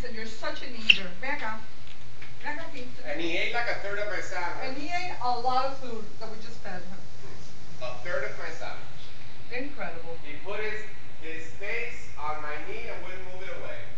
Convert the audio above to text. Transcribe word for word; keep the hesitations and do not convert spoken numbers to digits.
said, you're such an eater. Ven acá. Ven acá, pizza. And he ate like a third of my sandwich. And he ate a lot of food that we just fed him. A third of my sandwich. Incredible. He put his, his face on my knee and wouldn't move it away.